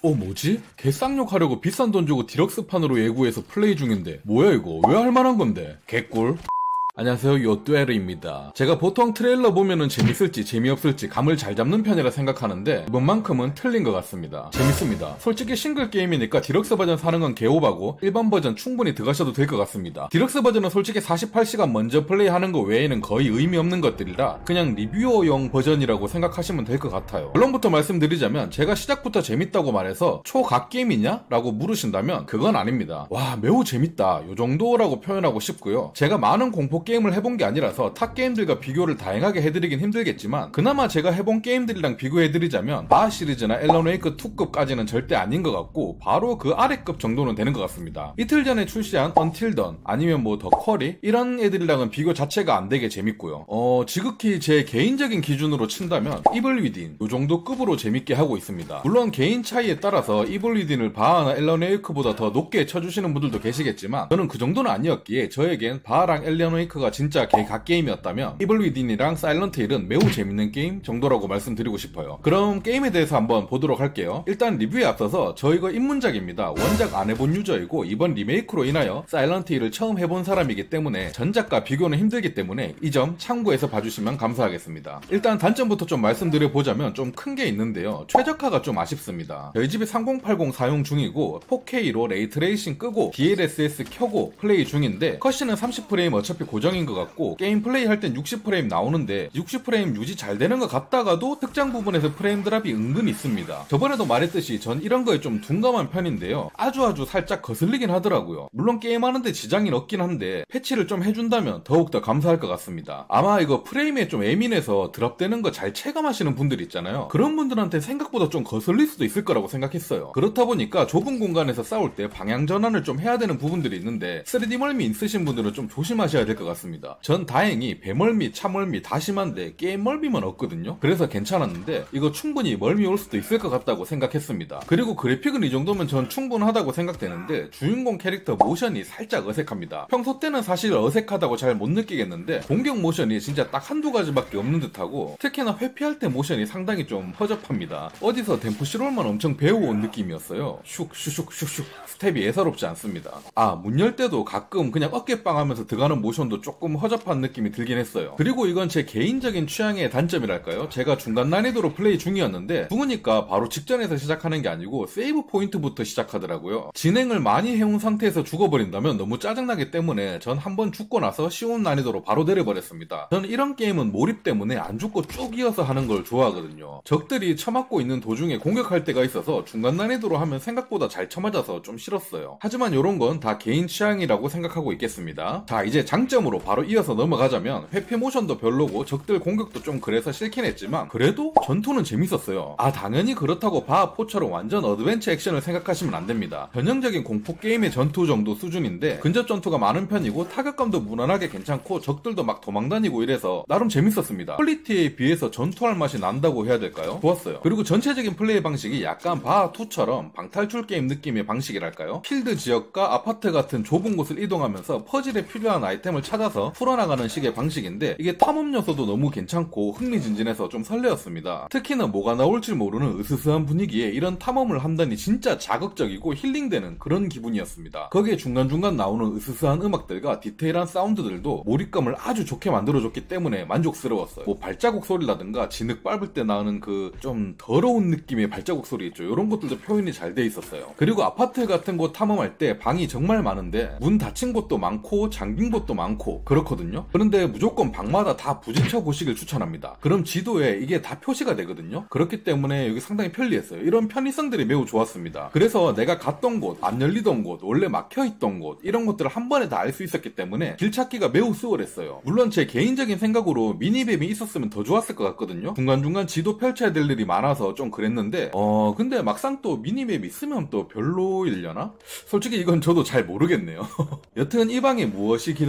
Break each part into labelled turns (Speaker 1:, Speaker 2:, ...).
Speaker 1: 뭐지? 개쌍욕 하려고 비싼 돈 주고 디럭스판으로 예고해서 플레이 중인데 뭐야 이거? 왜 할만한 건데? 개꿀. 안녕하세요, 요뚜에르입니다. 제가 보통 트레일러 보면은 재밌을지 재미없을지 감을 잘 잡는 편이라 생각하는데 이번만큼은 틀린 것 같습니다. 재밌습니다. 솔직히 싱글 게임이니까 디럭스 버전 사는 건 개오바고 일반 버전 충분히 들어가셔도 될 것 같습니다. 디럭스 버전은 솔직히 48시간 먼저 플레이하는 거 외에는 거의 의미 없는 것들이라 그냥 리뷰어용 버전이라고 생각하시면 될 것 같아요. 결론부터 말씀드리자면 제가 시작부터 재밌다고 말해서 초각 게임이냐? 라고 물으신다면 그건 아닙니다. 와, 매우 재밌다 요 정도라고 표현하고 싶고요. 제가 많은 공포 게임을 해본 게 아니라서 타 게임들과 비교를 다양하게 해드리긴 힘들겠지만 그나마 제가 해본 게임들이랑 비교해드리자면 바 시리즈나 앨런 웨이크 2급까지는 절대 아닌 것 같고 바로 그 아래급 정도는 되는 것 같습니다. 이틀 전에 출시한 Until Dawn 아니면 뭐 더 쿼리 이런 애들이랑은 비교 자체가 안 되게 재밌고요. 지극히 제 개인적인 기준으로 친다면 이블 위딘 요 정도 급으로 재밌게 하고 있습니다. 물론 개인 차이에 따라서 이블 위딘을 바하나 앨런 웨이크보다 더 높게 쳐주시는 분들도 계시겠지만 저는 그 정도는 아니었기에 저에겐 바하랑 앨런 웨이크 가 진짜 개각 게임이었다면 이블 위딘이랑 사일런트 힐은 매우 재밌는 게임 정도라고 말씀드리고 싶어요. 그럼 게임에 대해서 한번 보도록 할게요. 일단 리뷰에 앞서서 저 이거 입문작입니다. 원작 안 해본 유저이고 이번 리메이크로 인하여 사일런트 힐을 처음 해본 사람이기 때문에 전작과 비교는 힘들기 때문에 이 점 참고해서 봐주시면 감사하겠습니다. 일단 단점부터 좀 말씀드려보자면 좀 큰 게 있는데요. 최적화가 좀 아쉽습니다. 저희 집이 3080 사용 중이고 4K로 레이트레이싱 끄고 DLSS 켜고 플레이 중인데 컷신은 30프레임 어차피 고정인 것 같고 게임 플레이 할 땐 60프레임 나오는데 60프레임 유지 잘 되는 것 같다가도 특정 부분에서 프레임 드랍이 은근 있습니다. 저번에도 말했듯이 전 이런 거에 좀 둔감한 편인데요. 아주 살짝 거슬리긴 하더라고요. 물론 게임하는데 지장이 없긴 한데 패치를 좀 해준다면 더욱더 감사할 것 같습니다. 아마 이거 프레임에 좀 예민해서 드랍되는 거 잘 체감하시는 분들 있잖아요. 그런 분들한테 생각보다 좀 거슬릴 수도 있을 거라고 생각했어요. 그렇다 보니까 좁은 공간에서 싸울 때 방향 전환을 좀 해야 되는 부분들이 있는데 3D 멀미 있으신 분들은 좀 조심하셔야 될 것 같습니다. 전 다행히 배멀미, 차멀미 다 심한데 게임 멀미만 없거든요. 그래서 괜찮았는데 이거 충분히 멀미 올 수도 있을 것 같다고 생각했습니다. 그리고 그래픽은 이 정도면 전 충분하다고 생각되는데 주인공 캐릭터 모션이 살짝 어색합니다. 평소 때는 사실 어색하다고 잘 못 느끼겠는데 공격 모션이 진짜 딱 한두 가지밖에 없는 듯하고 특히나 회피할 때 모션이 상당히 좀 허접합니다. 어디서 댐프시롤만 엄청 배워온 느낌이었어요. 슉슉슉슉슉 스텝이 예사롭지 않습니다. 문 열 때도 가끔 그냥 어깨빵 하면서 들어가는 모션도 조금 허접한 느낌이 들긴 했어요. 그리고 이건 제 개인적인 취향의 단점이랄까요? 제가 중간 난이도로 플레이 중이었는데 죽으니까 바로 직전에서 시작하는 게 아니고 세이브 포인트부터 시작하더라고요. 진행을 많이 해온 상태에서 죽어버린다면 너무 짜증나기 때문에 전 한번 죽고 나서 쉬운 난이도로 바로 내려버렸습니다. 저는 이런 게임은 몰입 때문에 안 죽고 쭉 이어서 하는 걸 좋아하거든요. 적들이 쳐맞고 있는 도중에 공격할 때가 있어서 중간 난이도로 하면 생각보다 잘 쳐맞아서 좀 싫었어요. 하지만 이런 건 다 개인 취향이라고 생각하고 있겠습니다. 자, 이제 장점으로 바로 이어서 넘어가자면 회피 모션도 별로고 적들 공격도 좀 그래서 싫긴 했지만 그래도 전투는 재밌었어요. 당연히 그렇다고 바하포처럼 완전 어드벤처 액션을 생각하시면 안 됩니다. 전형적인 공포 게임의 전투 정도 수준인데 근접 전투가 많은 편이고 타격감도 무난하게 괜찮고 적들도 막 도망다니고 이래서 나름 재밌었습니다. 퀄리티에 비해서 전투할 맛이 난다고 해야 될까요? 좋았어요. 그리고 전체적인 플레이 방식이 약간 바하2처럼 방탈출 게임 느낌의 방식이랄까요? 필드 지역과 아파트 같은 좁은 곳을 이동하면서 퍼즐에 필요한 아이템을 찾아서 풀어나가는 식의 방식인데 이게 탐험 요소도 너무 괜찮고 흥미진진해서 좀 설레었습니다. 특히나 뭐가 나올지 모르는 으스스한 분위기에 이런 탐험을 한다니 진짜 자극적이고 힐링되는 그런 기분이었습니다. 거기에 중간중간 나오는 으스스한 음악들과 디테일한 사운드들도 몰입감을 아주 좋게 만들어줬기 때문에 만족스러웠어요. 뭐 발자국 소리라든가 진흙 밟을 때 나오는 그 좀 더러운 느낌의 발자국 소리 있죠. 이런 것들도 표현이 잘 돼 있었어요. 그리고 아파트 같은 곳 탐험할 때 방이 정말 많은데 문 닫힌 곳도 많고 잠긴 곳도 많고 그렇거든요. 그런데 무조건 방마다 다 부딪혀 보시길 추천합니다. 그럼 지도에 이게 다 표시가 되거든요. 그렇기 때문에 여기 상당히 편리했어요. 이런 편의성들이 매우 좋았습니다. 그래서 내가 갔던 곳, 안 열리던 곳, 원래 막혀있던 곳 이런 것들을 한 번에 다 알 수 있었기 때문에 길 찾기가 매우 수월했어요. 물론 제 개인적인 생각으로 미니맵이 있었으면 더 좋았을 것 같거든요. 중간중간 지도 펼쳐야 될 일이 많아서 좀 그랬는데 근데 막상 또 미니맵이 있으면 또 별로이려나? 솔직히 이건 저도 잘 모르겠네요. 여튼 이 방에 무엇이 기다리고 있을지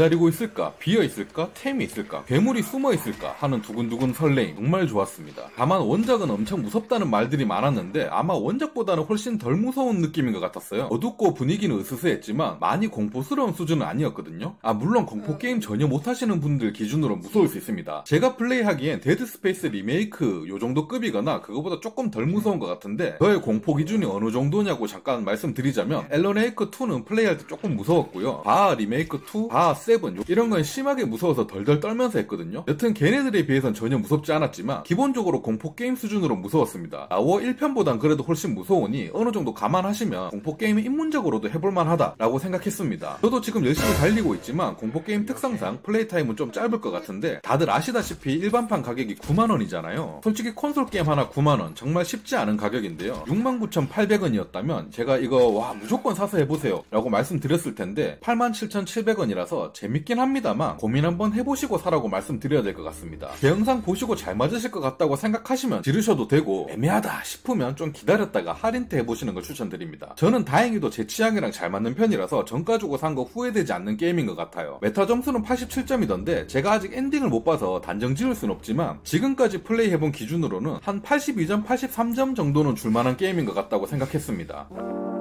Speaker 1: 있을까? 비어 있을까? 템이 있을까? 괴물이 숨어 있을까? 하는 두근두근 설레임 정말 좋았습니다. 다만 원작은 엄청 무섭다는 말들이 많았는데 아마 원작보다는 훨씬 덜 무서운 느낌인 것 같았어요. 어둡고 분위기는 으스스했지만 많이 공포스러운 수준은 아니었거든요. 물론 공포게임 전혀 못하시는 분들 기준으로 무서울 수 있습니다. 제가 플레이하기엔 데드스페이스 리메이크 요 정도 급이거나 그거보다 조금 덜 무서운 것 같은데 저의 공포 기준이 어느 정도냐고 잠깐 말씀드리자면 앨런 웨이크 2는 플레이할 때 조금 무서웠고요. 바 리메이크 2, 바 7 이런 건 심하게 무서워서 덜덜 떨면서 했거든요. 여튼 걔네들에 비해선 전혀 무섭지 않았지만 기본적으로 공포게임 수준으로 무서웠습니다. 워 1편보단 그래도 훨씬 무서우니 어느 정도 감안하시면 공포게임이 입문적으로도 해볼만하다라고 생각했습니다. 저도 지금 열심히 달리고 있지만 공포게임 특성상 플레이 타임은 좀 짧을 것 같은데 다들 아시다시피 일반판 가격이 9만원이잖아요. 솔직히 콘솔 게임 하나 9만원 정말 쉽지 않은 가격인데요. 69,800원이었다면 제가 이거 무조건 사서 해보세요 라고 말씀드렸을 텐데 87,700원이라서 재밌긴 합니다만 고민 한번 해보시고 사라고 말씀드려야 될 것 같습니다. 제 영상 보시고 잘 맞으실 것 같다고 생각하시면 지르셔도 되고 애매하다 싶으면 좀 기다렸다가 할인 때 해보시는 걸 추천드립니다. 저는 다행히도 제 취향이랑 잘 맞는 편이라서 정가 주고 산 거 후회되지 않는 게임인 것 같아요. 메타 점수는 87점이던데 제가 아직 엔딩을 못 봐서 단정 지을 순 없지만 지금까지 플레이해본 기준으로는 한 82점, 83점 정도는 줄만한 게임인 것 같다고 생각했습니다.